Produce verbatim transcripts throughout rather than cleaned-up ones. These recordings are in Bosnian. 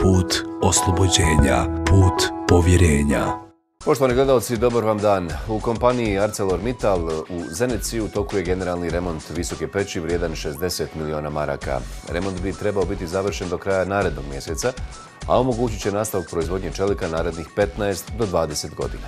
put oslobođenja, put povjerenja. Poštovani gledalci, dobar vam dan. U kompaniji ArcelorMittal u Zenici u toku je generalni remont visoke peći vrijedan šezdeset miliona maraka. Remont bi trebao biti završen do kraja narednog mjeseca, a omogućit će nastavak proizvodnje čelika narednih petnaest do dvadeset godina.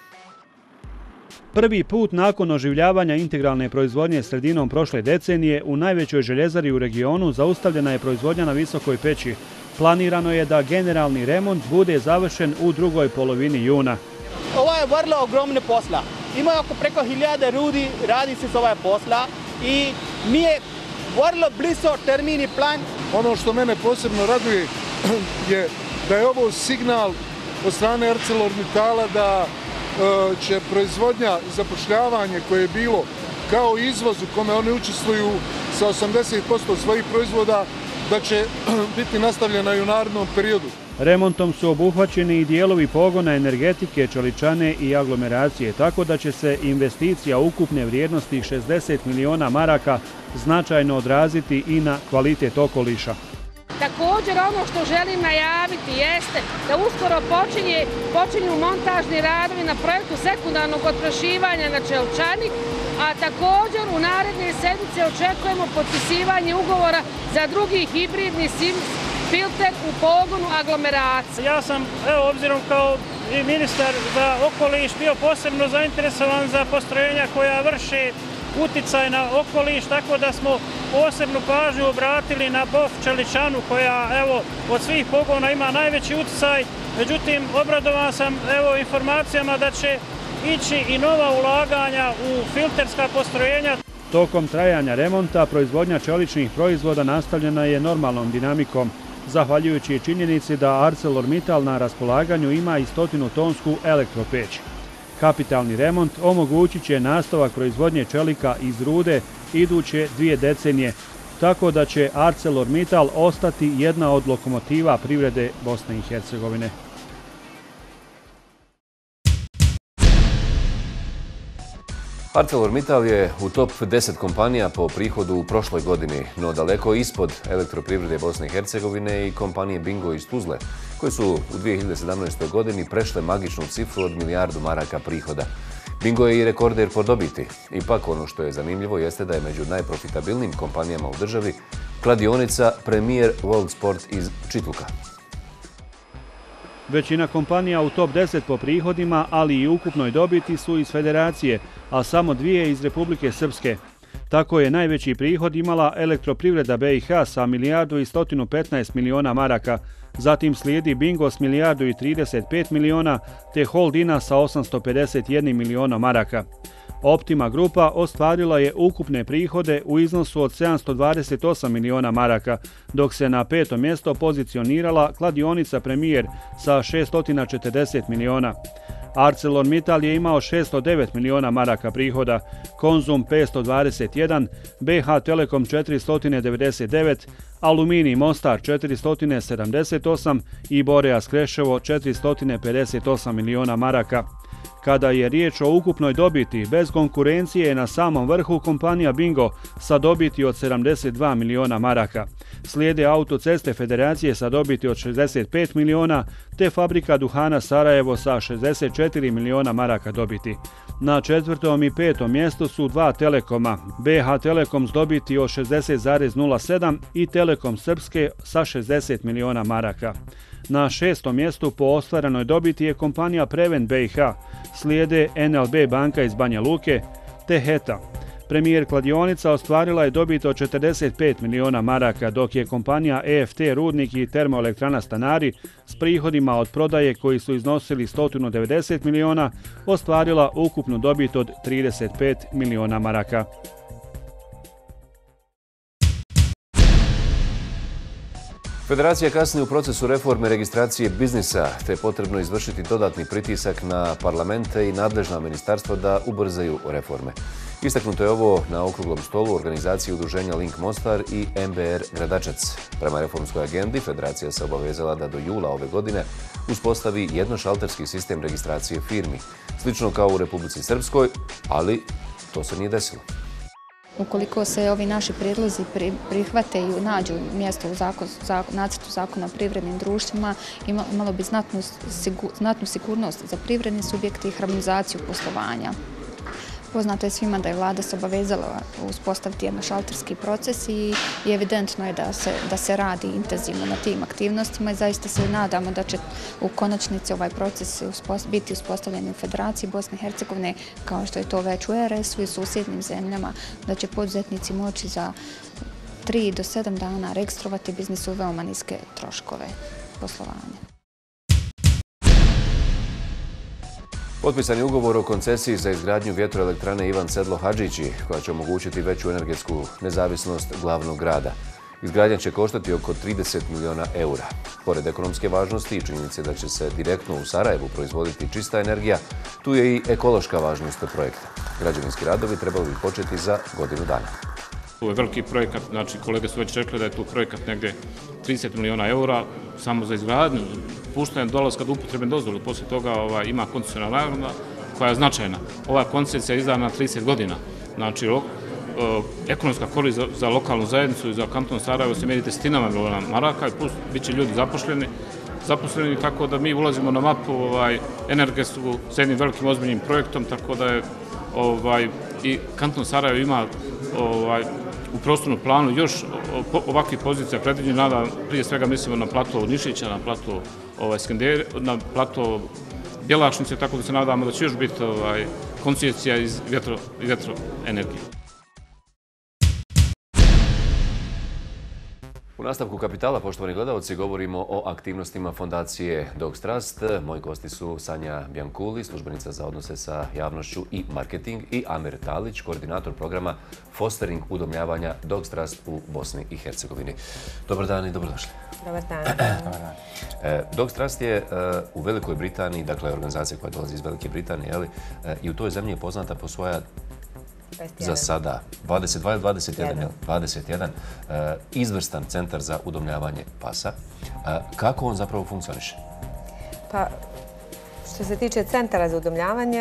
Prvi put nakon oživljavanja integralne proizvodnje sredinom prošle decenije u najvećoj željezari u regionu zaustavljena je proizvodnja na visokoj peći. Planirano je da generalni remont bude završen u drugoj polovini juna. Ovo je vrlo ogromne posla. Ima oko preko hiljade ljudi radi se s ovaj posla i mi je vrlo blizu termin i plan. Ono što mene posebno raduje je da je ovo signal od strane ArcelorMittala da će proizvodnja i zapošljavanje koje je bilo kao izvoz u kome oni učestvuju sa osamdeset posto svojih proizvoda, da će biti nastavljena i u narednom periodu. Remontom su obuhvaćeni i dijelovi pogona energetike, čeličane i aglomeracije, tako da će se investicija ukupne vrijednosti šezdeset miliona maraka značajno odraziti i na kvalitet okoliša. Također ono što želim najaviti jeste da uskoro počinje, počinju montažni radovi na projektu sekundarnog otprašivanja na čeličani, a također u naredne sedmice očekujemo potpisivanje ugovora za drugi hibridni filter u pogonu aglomeracije. Ja sam, evo, obzirom kao i ministar za okoliš, bio posebno zainteresovan za postrojenja koja vrše uticaj na okoliš, tako da smo posebnu pažnju obratili na B O F čeličanu koja, evo, od svih pogona ima najveći uticaj. Međutim, obradovan sam, evo, informacijama da će ići i nova ulaganja u filterska postrojenja. Tokom trajanja remonta proizvodnja čeličnih proizvoda nastavljena je normalnom dinamikom, zahvaljujući činjenici da ArcelorMittal na raspolaganju ima i stotinu tonsku elektropeć. Kapitalni remont omogućit će nastavak proizvodnje čelika iz rude iduće dvije decenije, tako da će ArcelorMittal ostati jedna od lokomotiva privrede Bosne i Hercegovine. ArcelorMittal je u top deset kompanija po prihodu u prošloj godini, no daleko ispod elektroprivrede Bosne i Hercegovine i kompanije Bingo iz Tuzle, koje su u dvije hiljade sedamnaestoj godini prešle magičnu cifru od milijardu maraka prihoda. Bingo je i rekorder po dobiti. Ipak ono što je zanimljivo jeste da je među najprofitabilnijim kompanijama u državi kladionica Premier World Sport iz Čitluka. Većina kompanija u top deset po prihodima, ali i ukupnoj dobiti su iz Federacije, a samo dvije iz Republike Srpske. Tako je najveći prihod imala elektroprivreda B i H sa milijardu i stotinu petnaest miliona maraka, zatim slijedi Bingo s milijardu i trideset pet miliona, te Holdina sa osamsto pedeset jedan miliona maraka. Optima grupa ostvarila je ukupne prihode u iznosu od sedamsto dvadeset osam miliona maraka, dok se na peto mjesto pozicionirala kladionica Premier sa šesto četrdeset miliona. ArcelorMittal je imao šesto devet miliona maraka prihoda, Konzum petsto dvadeset jedan, B H Telekom četiristo devedeset devet, Aluminij Mostar četiristo sedamdeset osam i Boreas Kreševo četiristo pedeset osam miliona maraka. Kada je riječ o ukupnoj dobiti, bez konkurencije je na samom vrhu kompanija Bingo sa dobiti od sedamdeset dva miliona maraka. Slijede Autoceste Federacije sa dobiti od šezdeset pet miliona, te Fabrika duhana Sarajevo sa šezdeset četiri miliona maraka dobiti. Na četvrtom i petom mjestu su dva Telekoma, B H Telekom s dobiti od šezdeset zarez nula sedam i Telekom Srpske sa šezdeset miliona maraka. Na šestom mjestu po ostvarenoj dobiti je kompanija Prevent B i H, slijede N L B banka iz Banja Luke, te Heta. Premier kladionica ostvarila je dobit od četrdeset pet miliona maraka, dok je kompanija E F T Rudnik i Termoelektrana Stanari s prihodima od prodaje koji su iznosili sto devedeset miliona ostvarila ukupnu dobit od trideset pet miliona maraka. Federacija kasni u procesu reforme registracije biznisa, te je potrebno izvršiti dodatni pritisak na parlamente i nadležna ministarstva da ubrzaju reforme. Istaknuto je ovo na okruglom stolu organizacije udruženja Link Mostar i M B R Gradačac. Prema reformskoj agendi, Federacija se obavezala da do jula ove godine uspostavi jednošalterski sistem registracije firmi, slično kao u Republici Srpskoj, ali to se nije desilo. ukoliko se ovi naši prijedlozi prihvate i nađu mjesto u nacrtu zakona o privrednim društvima, imalo bi znatnu sigurnost za privredni subjekti i harmonizaciju poslovanja. Poznato je svima da je vlada se obavezala uspostaviti jednošalterski proces i evidentno je da se radi intenzivno na tim aktivnostima i zaista se nadamo da će u konačnici ovaj proces biti uspostavljen u Federaciji Bosne i Hercegovine, kao što je to već u R S-u i susjednim zemljama, da će poduzetnici moći za tri do sedam dana registrovati biznis u veoma niske troškove poslovanja. Potpisan je ugovor o koncesiji za izgradnju vjetroelektrane Ivan Sedlo Hadžići, koja će omogućiti veću energetsku nezavisnost glavnog grada. Izgradnja će koštati oko trideset miliona eura. Pored ekonomske važnosti i činjenice da će se direktno u Sarajevu proizvoditi čista energija, tu je i ekološka važnost projekta. Građevinski radovi trebali bi početi za godinu dana. Ovo je veliki projekat, znači kolege su već rekli da je tu projekat negdje trideset miliona eura samo za izgradnju. Puštanje dolaska do upotrebne dozvole, poslije toga ima koncesionalna naknada koja je značajna. Ova koncesija je izdana na trideset godina. Znači, ekonomska korist za lokalnu zajednicu i za kanton Sarajevo se mjeri desetinama miliona maraka i plus bit će ljudi zaposleni. Zaposleni tako da mi ulazimo na mapu energetsku s jednim velikim ozbiljnim projektom, tako da je i kanton Sarajevo ima u prostornom planu još ovakvih pozicija predviđena. Prije svega mislimo na plato Nišića, na plato Skenderi, na plato Bjelašnice, tako da se nadamo da će još biti koncesija iz vjetroenergije. U nastavku Kapitala, poštovani gledalci, govorimo o aktivnostima fondacije Dogs Trust. Moji gosti su Sanja Bjankuli, službenica za odnose sa javnošću i marketing, i Amer Talić, koordinator programa Fostering udomljavanja Dogs Trust u Bosni i Hercegovini. Dobar dan i dobrodošli. Dobar dan. Dogs Trust je u Velikoj Britaniji, dakle organizacija koja dolazi iz Velike Britanije, i u toj zemlji je poznata po svoja za sada dvadeset dva ili dvadeset jedan, dvadeset jedan izvrstan centar za udomljavanje pasa. Kako on zapravo funkcioniše? Pa, što se tiče centara za udomljavanje,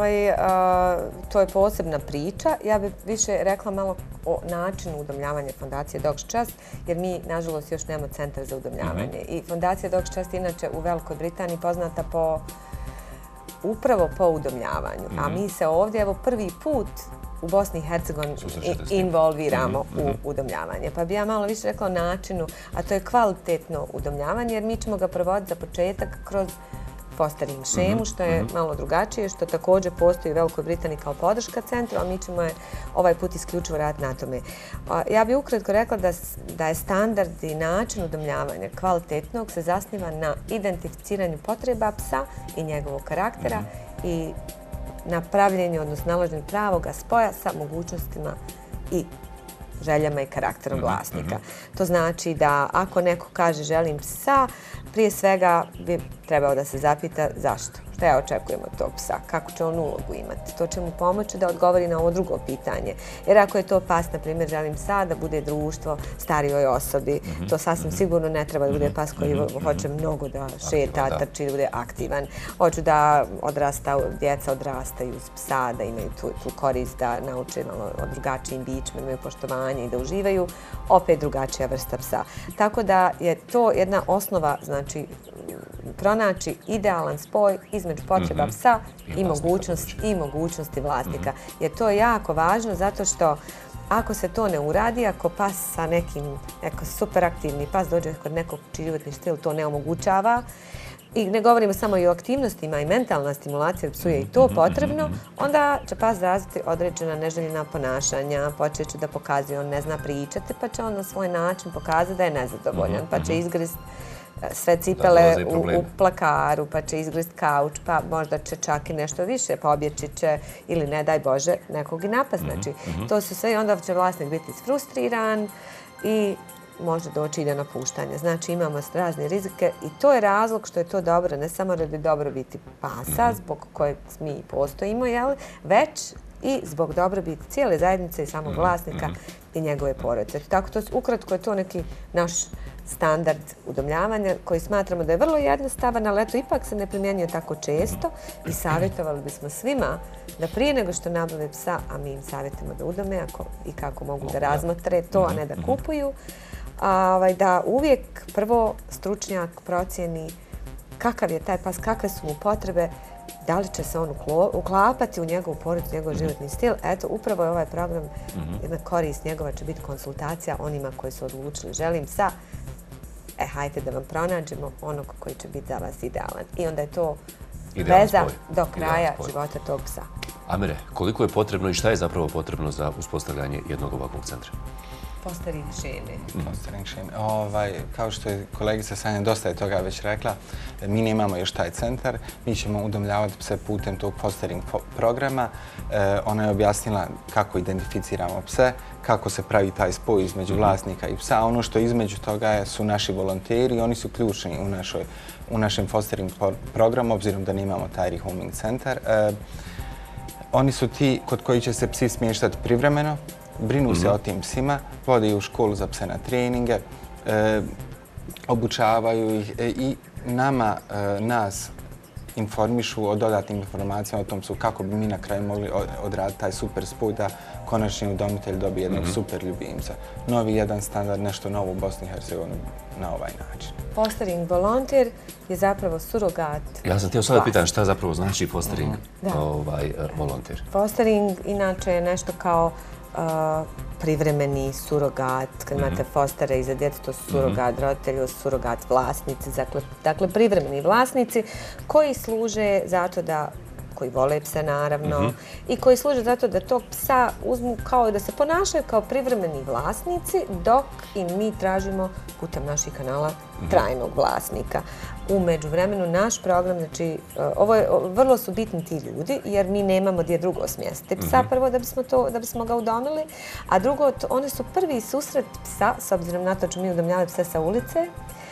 to je posebna priča. Ja bih više rekla malo o načinu udomljavanja fondacije Dogs Trust, jer mi, nažalost, još nemamo centar za udomljavanje. I fondacija Dogs Trust inače u Velikoj Britaniji poznata po upravo po udomljavanju. A mi se ovdje, evo, prvi put u Bosni i Hercegovini involviramo u udomljavanje. Pa bi ja malo više rekla o načinu, a to je kvalitetno udomljavanje, jer mi ćemo ga provoditi za početak kroz fostering šemu, što je malo drugačije, što također postoji u Velikoj Britaniji kao podrška centru, a mi ćemo je ovaj put isključivo raditi na tome. Ja bih ukratko rekla da je standard i način udomljavanja kvalitetnog se zasniva na identificiranju potreba psa i njegovog karaktera i na pravljenju, odnosno nalaženju pravoga spoja sa mogućnostima i željama i karakterom vlasnika. To znači da ako neko kaže želim psa, prije svega bi trebao da se zapita zašto. Šta ja očekujem od tog psa? Kako će on ulogu imati? To će mu pomoći da odgovori na ovo drugo pitanje. Jer ako je to pas, na primjer, želim psa da bude društvo starijoj osobi, to sasvim sigurno ne treba da bude pas koji hoće mnogo da šeta, trči, da bude aktivan. Hoću da djeca odrastaju uz psa, da imaju tu korist, da nauče o drugačijim bićima, imaju poštovanje i da uživaju. Opet drugačija vrsta psa. Tako da je to jedna osnova, znači, pronaći idealan spoj između potreba psa i mogućnosti vlasnika. Jer to je jako važno zato što ako se to ne uradi, ako pas sa nekim, neko superaktivni pas dođe kod nekog čiji životni stil to ne omogućava, i ne govorimo samo i o aktivnostima i mentalna stimulacija, jer psu je i to potrebno, onda će pas razviti određena neželjena ponašanja, počet će da pokazuje, on ne zna pričati, pa će on na svoj način pokazati da je nezadovoljan, pa će izgrist sve cipele u plakaru, pa će izgrist kauč, pa možda će čak i nešto više, pobjeći će ili, ne daj Bože, nekog i napast. Znači, to su sve i onda će vlasnik biti isfrustriran i može doći i do napuštanja. Znači, imamo razne rizike i to je razlog što je to dobro, ne samo radi dobrobiti pasa, zbog kojeg mi postojimo, već i zbog dobrobiti cijele zajednice i samog vlasnika i njegove porodice. Tako, ukratko je to neki naš standard udomljavanja koji smatramo da je vrlo jednostavan, ali eto ipak se ne primjenjuje tako često i savjetovali bismo svima da prije nego što nabave psa, a mi im savjetujemo da udome ako, i kako mogu da razmotre to, a ne da kupuju, a, ovaj, da uvijek prvo stručnjak procijeni kakav je taj pas, kakve su mu potrebe, da li će se on uklapati u njegovu porodicu, njegov životni stil. Eto, upravo je ovaj program, jedna korist njegova će biti konsultacija onima koji su odlučili. Želim psa, e, hajde da vam pronađemo onog koji će biti za vas idealan. I onda je to veza do kraja života tog psa. Amire, koliko je potrebno i šta je zapravo potrebno za uspostavljanje jednog ovakvog centra? Fostering šeme. Fostering šeme. Ovaj, kao što je kolegica Sanja dosta je toga već rekla, mi nemamo još taj centar. Mi ćemo udomljavati pse putem tog fostering programa. E, ona je objasnila kako identificiramo pse, kako se pravi taj spoj između vlasnika i psa. Ono što između toga su naši volonteri i oni su ključni u, našoj, u našem fostering programu, obzirom da nemamo taj rehoming centar. E, oni su ti kod koji će se psi smještati privremeno, brinu se o tim psima, vode u školu za pse na treninge, e, obučavaju ih e, i nama, e, nas informišu o dodatnim informacijama o tom su kako bi mi na kraju mogli odraditi taj super spoj da konačni udomitelj dobije jednog mm-hmm. super ljubimca. Novi jedan standard, nešto novo u Bosni i Hercegovini na ovaj način. Fostering volonter je zapravo surogat. Ja sam htio sada pitan šta zapravo znači fostering mm-hmm. ovaj, volonter. Fostering inače je nešto kao Uh, privremeni surogat, kad mm-hmm. imate fostere i za djecu, to su surogat mm-hmm. roditelju, surogat vlasnici, dakle, dakle privremeni vlasnici koji služe zato da, koji vole pse naravno, mm-hmm. i koji služe zato da tog psa uzmu kao da se ponašaju kao privremeni vlasnici dok im mi tražimo putem naših kanala mm-hmm. trajnog vlasnika. U međuvremenu naš program, znači, ovo je, vrlo su bitni ti ljudi jer mi nemamo gdje drugo smjestiti psa mm-hmm. prvo da bismo, to, da bismo ga udomili, a drugo, to, one su prvi susret psa, s obzirom na to ćemo mi udomljavati pse sa ulice.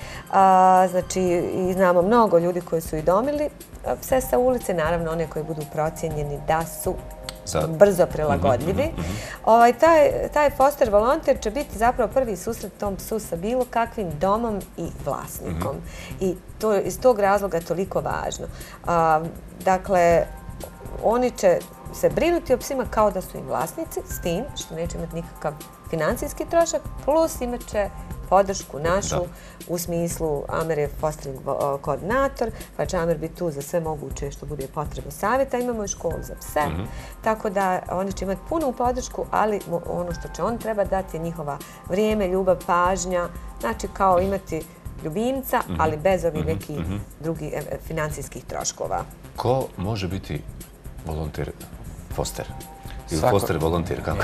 A, znači, i znamo mnogo ljudi koji su i domili pse sa ulice, naravno one koji budu procijenjeni da su Sad. brzo prilagodljivi. Mm-hmm. Ovaj, taj, taj foster volonter će biti zapravo prvi susret tom psu sa bilo kakvim domom i vlasnikom. Mm-hmm. I to je iz tog razloga toliko važno. A, dakle, oni će se brinuti o psima kao da su im vlasnici, s tim što neće imati nikakav financijski trošak, plus imat će podršku našu da. U smislu Amer je fostering koordinator, pa će Amer biti tu za sve moguće što bude potrebno savjeta. Imamo i školu za pse, mm-hmm. tako da oni će imati punu podršku, ali ono što će on treba dati je njihova vrijeme, ljubav, pažnja, znači kao imati ljubimca, mm-hmm. ali bez ovih mm-hmm. nekih mm-hmm. drugih financijskih troškova. Ko može biti volonter foster? Ili foster volonter, kako?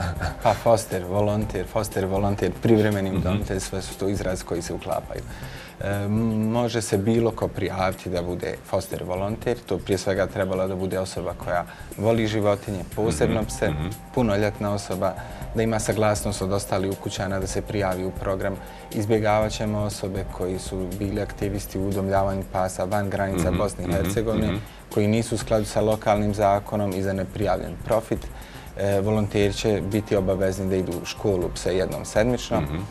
Pa foster, volonter, foster, volonter, privremeni udomitelj, sve su to izrazi koji se uklapaju. E, može se bilo ko prijaviti da bude foster volonter, to prije svega trebala da bude osoba koja voli životinje, posebno pse, mm-hmm. punoljetna osoba, da ima saglasnost od ostalih ukućana da se prijavi u program. Izbjegavat ćemo osobe koji su bili aktivisti u udomljavanju pasa van granica mm-hmm. Bosne i Hercegovine, mm-hmm. koji nisu u skladu sa lokalnim zakonom i za neprijavljen profit. E, volonteri će biti obavezni da idu u školu pse jednom sedmično mm-hmm.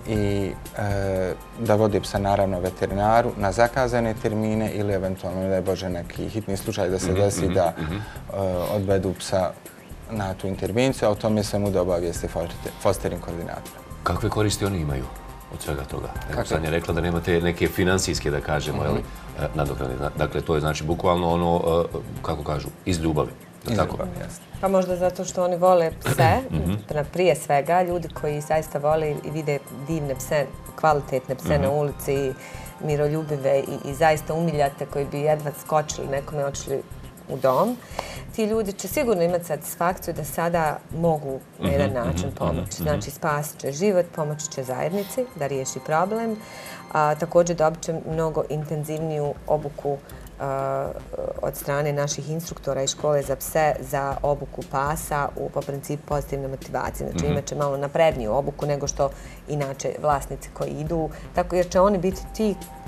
i e, da vode psa naravno veterinaru na zakazane termine ili eventualno, da je Bože, neki hitni slučaj da se mm-hmm. desi da mm-hmm. e, odvedu psa na tu intervenciju, a o tome se mu da obavijesti fostering koordinatora. Kakve koristi oni imaju od svega toga? Sanja je rekla da nemate neke financijske, da kažemo, mm-hmm. nadoknade. Dakle, to je znači bukvalno ono, kako kažu, iz ljubavi. Iz ljubavi, jasno. Pa možda zato što oni vole pse, mm-hmm. prije svega, ljudi koji zaista vole i vide divne pse, kvalitetne pse mm-hmm. na ulici, miroljubive i, i zaista umiljate koji bi jedva skočili nekome očili u dom. Ti ljudi će sigurno imati satisfakciju da sada mogu na jedan način pomoći. Znači, spasit će život, pomoći će zajednici da riješi problem. A, također dobit će mnogo intenzivniju obuku a, od strane naših instruktora i škole za pse za obuku pasa u, po principu pozitivne motivacije. Znači, imat će malo napredniju obuku nego što inače vlasnici koji idu. Tako jer će oni biti ti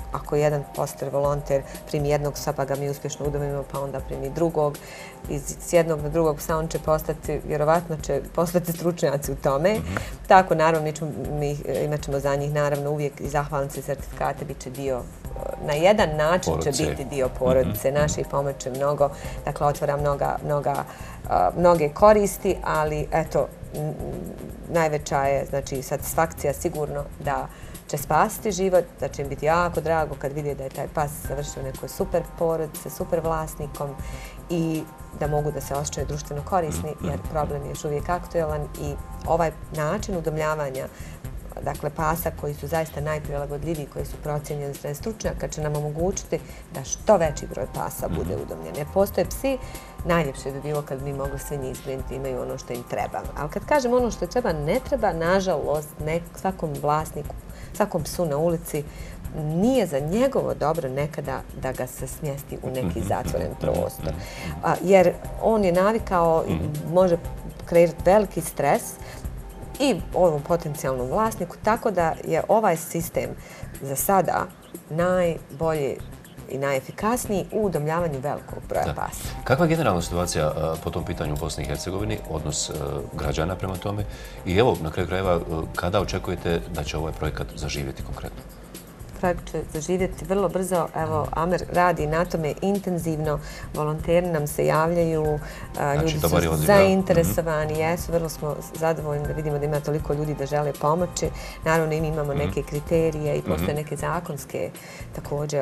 ako jedan foster volonter primi jednog psa pa ga mi uspješno udomimo, pa onda primi drugog, iz jednog na drugog psa on će postati, vjerovatno će postati stručnjaci u tome. Tako, naravno, mi imat ćemo za njih naravno uvijek i zahvalnice i certifikate, bit će dio, na jedan način će biti dio porodice naše i pomoće mnogo, dakle otvara mnoge koristi, ali eto, najveća je znači satisfakcija sigurno da će spasiti život, da će im biti jako drago kad vidi da je taj pas završio nekoj super porodice, super vlasnikom i da mogu da se osjećaju društveno korisni, jer problem je još uvijek aktualan i ovaj način udomljavanja, dakle pasa koji su zaista najprilagodljiviji, koji su procijenjeni strane stručnjaka, će nam omogućiti da što veći broj pasa bude udomljen. Jer postoje psi, najljepše bi bilo kad bi mogli svi njih zbrinuti, imaju ono što im treba. Ali kad kažem ono što treba, ne treba, nažalost, svakom vlasniku, svakom psu na ulici, nije za njegovo dobro nekada da ga se smjesti u neki zatvoren prostor. Jer on je navikao i može kreirati veliki stres i ovom potencijalnom vlasniku, tako da je ovaj sistem za sada najbolji i najefikasniji u udomljavanju velikog broja pasa. Kakva je generalna situacija po tom pitanju u Bosni i Hercegovini, odnos građana prema tome i evo, na kraju krajeva, kada očekujete da će ovaj projekat zaživjeti konkretno? Projekt će zaživjeti vrlo brzo. Evo, Amer radi na tome intenzivno, volonteri nam se javljaju, ljudi su zainteresovani, jesu, vrlo smo zadovoljni da vidimo da ima toliko ljudi da žele pomoći. Naravno, i mi imamo neke kriterije i postoje neke zakonske također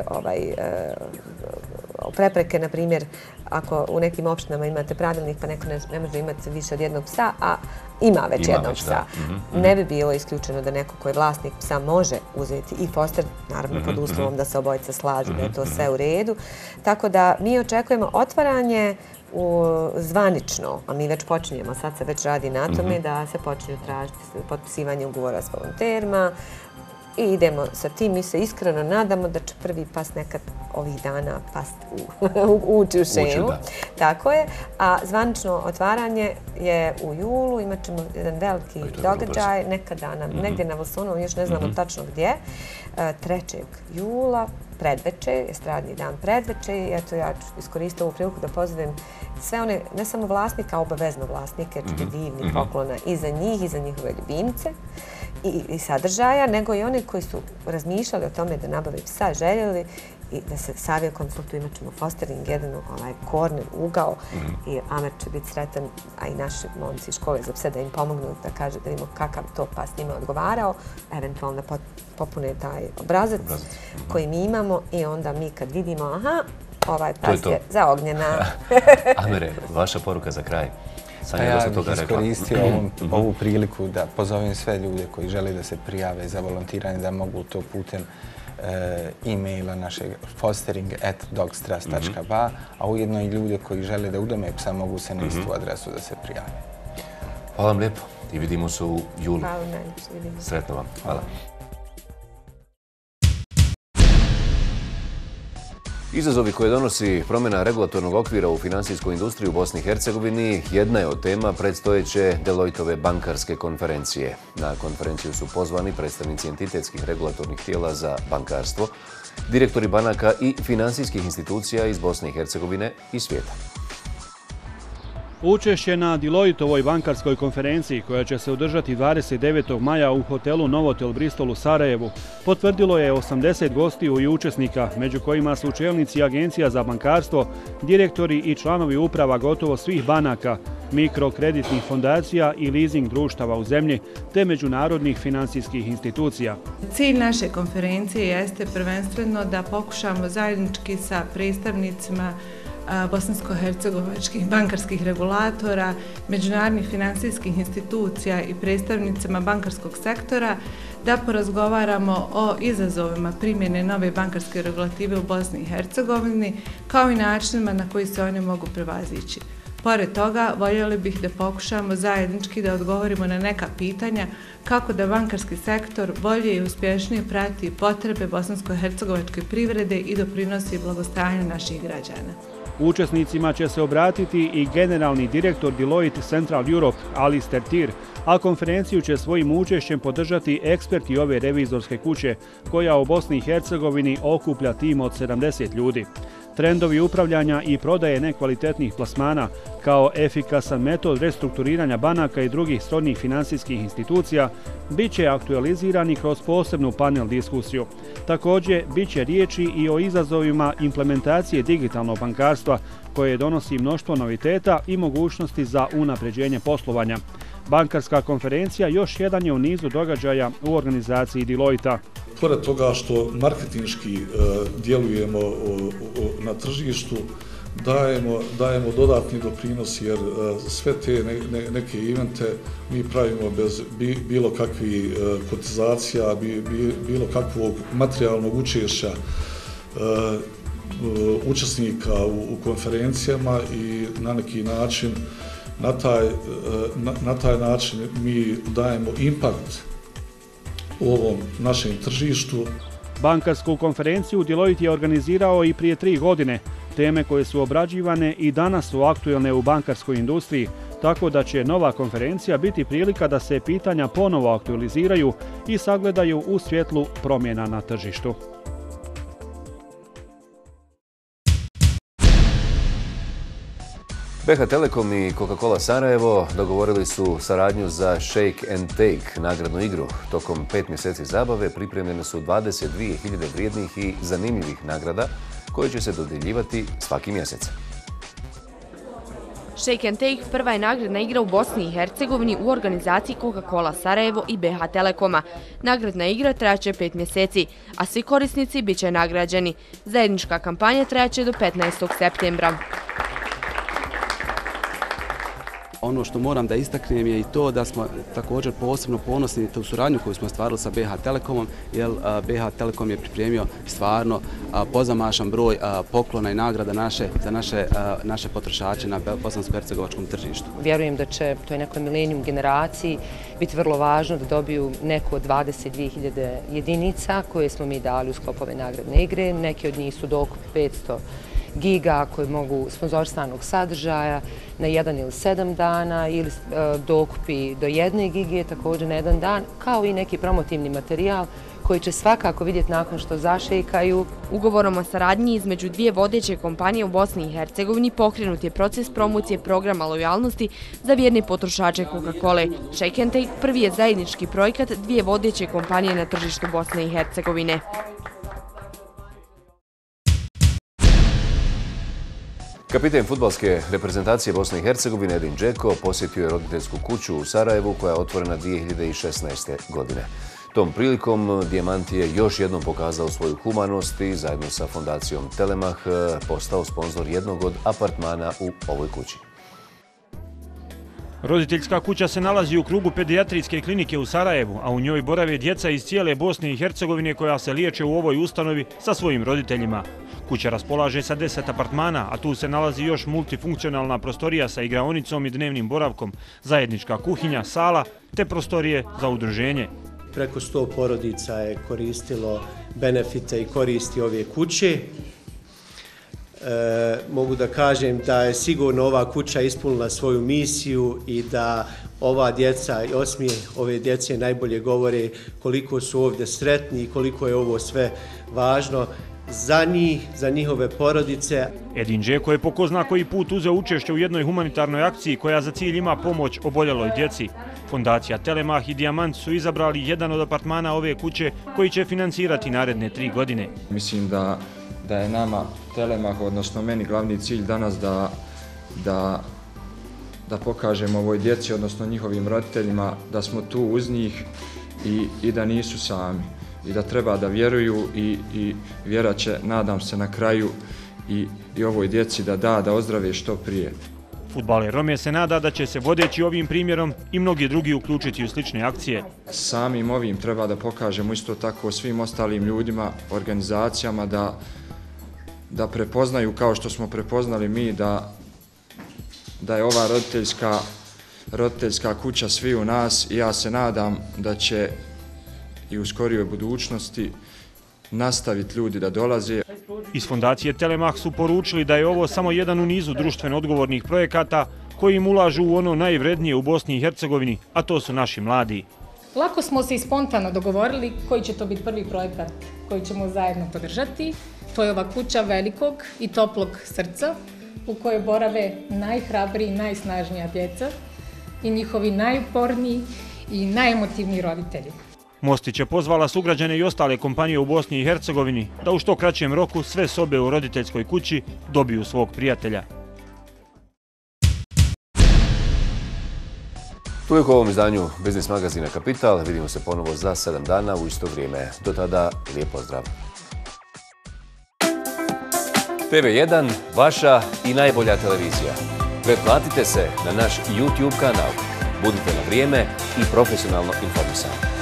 prepreke, na primjer, ako u nekim opštinama imate pravilnik pa neko ne može imati više od jednog psa, a ima već jednog psa. Ne bi bilo isključeno da neko ko je vlasnik psa može uzeti i foster, naravno pod uslovom da se obojica slažu, da je to sve u redu. Tako da mi očekujemo otvaranje zvanično, a mi već počinjemo, sad se već radi na tome da se počinju tražiti potpisivanje ugovora s volonterima i idemo sa tim. Mi se iskreno nadamo da će prvi pas nekad ovih dana ući u šemu. Tako je. A zvanično otvaranje je u julu. Imat ćemo jedan veliki događaj nekada negdje na Vosonovom, još ne znamo tačno gdje. trećeg jula, predveče, estradni dan predveče. I eto, ja ću iskoristiti ovu priliku da pozovem sve one, ne samo vlasnika, obavezno vlasnike, jer će biti divni poklona i za njih i za njihove ljubimce i sadržaja, nego i oni koji su razmišljali o tome da nabave psa, željeli i da se savije konsultuju. Imat ćemo fostering, jedan korner, ugao i Amer će biti sretan, a i naši momci iz škole za pse da im pomognu da kaže da vidimo kakav to pas njima odgovarao, eventualno da popune taj obrazac koji mi imamo i onda mi kad vidimo, aha, ovaj pas je za Ognjena. Amere, vaša poruka za kraj. Ja bih iskoristio ovu priliku da pozovem sve ljude koji žele da se prijave za volontiranje, da mogu to putem e-maila našeg fostering at dogstrust dot ba, a ujedno i ljude koji žele da udome psa mogu se na istu adresu da se prijave. Hvala vam lijepo i vidimo se u julu. Hvala najljepše. Sretno vam. Hvala. Izazovi koje donosi promjena regulatornog okvira u finansijskoj industriji u Bosni i Hercegovini jedna je od tema predstojeće Deloittove bankarske konferencije. Na konferenciju su pozvani predstavnici entitetskih regulatornih tijela za bankarstvo, direktori banaka i finansijskih institucija iz Bosne i Hercegovine i svijeta. Učešće na Deloittovoj bankarskoj konferenciji, koja će se održati dvadeset devetog maja u hotelu Novotel Bristol u Sarajevu, potvrdilo je osamdeset gostiju i učesnika, među kojima su čelnici agencija za bankarstvo, direktori i članovi uprava gotovo svih banaka, mikrokreditnih fondacija i leasing društava u zemlji, te međunarodnih finansijskih institucija. Cilj naše konferencije jeste prvenstveno da pokušamo zajednički sa predstavnicima bosansko-hercegovačkih bankarskih regulatora, međunarodnih finansijskih institucija i predstavnicima bankarskog sektora da porazgovaramo o izazovima primjene nove bankarske regulative u Bosni i Hercegovini, kao i načinima na koji se one mogu prevazići. Pored toga, voljeli bih da pokušamo zajednički da odgovorimo na neka pitanja kako da bankarski sektor bolje i uspješnije prati potrebe bosansko-hercegovačke privrede i doprinosi blagostanju naših građana. Učesnicima će se obratiti i generalni direktor Deloitte Central Europe, Alistair Tir, a konferenciju će svojim učešćem podržati eksperti ove revizorske kuće, koja u Bosni i Hercegovini okuplja tim od sedamdeset ljudi. Trendovi upravljanja i prodaje nekvalitetnih plasmana kao efikasan metod restrukturiranja banaka i drugih srodnih finansijskih institucija bit će aktualizirani kroz posebnu panel diskusiju. Također, bit će riječi i o izazovima implementacije digitalnog bankarstva koje donosi mnoštvo noviteta i mogućnosti za unapređenje poslovanja. Bankarska konferencija još jedan je u nizu događaja u organizaciji Deloitte-a. Pored toga što marketinški e, djelujemo o, o, na tržištu, dajemo, dajemo dodatni doprinos jer e, sve te ne, ne, neke evente mi pravimo bez bi, bilo kakvih e, kotizacija, bi, bi, bilo kakvog materijalnog učešća e, učesnika u, u konferencijama i na neki način, na taj, na, na taj način mi dajemo impakt u ovom našem tržištu. Bankarsku konferenciju Deloitte je organizirao i prije tri godine. Teme koje su obrađivane i danas su aktuelne u bankarskoj industriji, tako da će nova konferencija biti prilika da se pitanja ponovo aktualiziraju i sagledaju u svjetlu promjena na tržištu. B H Telekom i Coca-Cola Sarajevo dogovorili su saradnju za Shake and Take nagradnu igru. Tokom pet mjeseci zabave pripremljene su dvadeset dvije hiljade vrijednih i zanimljivih nagrada koje će se dodjeljivati svaki mjesec. Shake and Take prva je nagradna igra u Bosni i Hercegovini u organizaciji Coca-Cola Sarajevo i B H Telekoma. Nagradna igra trajaće pet mjeseci, a svi korisnici bit će nagrađeni. Zajednička kampanja trajaće do petnaestog septembra. Ono što moram da istaknem je i to da smo također posebno ponosni na tu suradnju koju smo stvarili sa B H Telekomom, jer B H Telekom je pripremio stvarno pozamašan broj poklona i nagrada naše, za naše, naše potrošače na bosansko-hercegovačkom tržištu. Vjerujem da će toj nekoj milenijum generaciji biti vrlo važno da dobiju neku od dvadeset dvije hiljade jedinica koje smo mi dali u sklopu ove nagradne igre. Neki od njih su dokup petsto giga koji mogu sponzorisanog sadržaja na jedan ili sedam dana ili dokupi do jedne gige također na jedan dan, kao i neki promotivni materijal koji će svakako vidjeti nakon što zašejkaju. Ugovorom o saradnji između dvije vodeće kompanije u Bosni i Hercegovini pokrenut je proces promocije programa lojalnosti za vjerne potrošače Coca-Cole. Shake and Take prvi je zajednički projekat dvije vodeće kompanije na tržištu Bosne i Hercegovine. Kapiten fudbalske reprezentacije Bosne i Hercegovine Edin Džeko posjetio je roditeljsku kuću u Sarajevu koja je otvorena dvije hiljade šesnaeste. godine. Tom prilikom Dijamant je još jednom pokazao svoju humanost i zajedno sa fondacijom Telemach postao sponzor jednog od apartmana u ovoj kući. Roditeljska kuća se nalazi u krugu pedijatrijske klinike u Sarajevu, a u njoj borave djeca iz cijele Bosne i Hercegovine koja se liječe u ovoj ustanovi sa svojim roditeljima. Kuća raspolaže sa deset apartmana, a tu se nalazi još multifunkcionalna prostorija sa igraonicom i dnevnim boravkom, zajednička kuhinja, sala te prostorije za udruženje. Preko sto porodica je koristilo benefite i koristi ove kuće. E, mogu da kažem da je sigurno ova kuća ispunila svoju misiju i da ova djeca i osmije ove djece najbolje govore koliko su ovdje sretni i koliko je ovo sve važno za njih, za njihove porodice. Edin Džeko je po ko zna koji put uzeo učešće u jednoj humanitarnoj akciji koja za cilj ima pomoć oboljeloj djeci. Fondacija Telemach i Dijamant su izabrali jedan od apartmana ove kuće koji će financirati naredne tri godine. Mislim da, da je nama Telemach, odnosno meni, glavni cilj danas da, da, da pokažemo ovoj djeci, odnosno njihovim roditeljima, da smo tu uz njih i, i da nisu sami. I da treba da vjeruju i, i vjera će, nadam se, na kraju i, i ovoj djeci da da, da ozdrave što prije. Fudbaler Rome se nada da će se vodeći ovim primjerom i mnogi drugi uključiti u slične akcije. Samim ovim treba da pokažemo isto tako svim ostalim ljudima, organizacijama da, da prepoznaju kao što smo prepoznali mi da, da je ova roditeljska, roditeljska kuća svi u nas i ja se nadam da će i u skorijoj budućnosti nastaviti ljudi da dolaze. Iz fondacije Telemach su poručili da je ovo samo jedan u nizu društveno odgovornih projekata koji im ulažu u ono najvrednije u Bosni i Hercegovini, a to su naši mladi. Lako smo se i spontano dogovorili koji će to biti prvi projekat koji ćemo zajedno podržati. To je ova kuća velikog i toplog srca u kojoj borave najhrabriji i najsnažnija djeca i njihovi najuporniji i najemotivniji roditelji. Mostić je pozvala sugrađane i ostale kompanije u Bosni i Hercegovini da u što kraćem roku sve sobe u roditeljskoj kući dobiju svog prijatelja. Toliko u ovom izdanju Biznis magazina Kapital. Vidimo se ponovo za sedam dana u isto vrijeme. Do tada, lijep pozdrav. T V jedan, vaša i najbolja televizija. Pretplatite se na naš YouTube kanal. Budite na vrijeme i profesionalno informisani.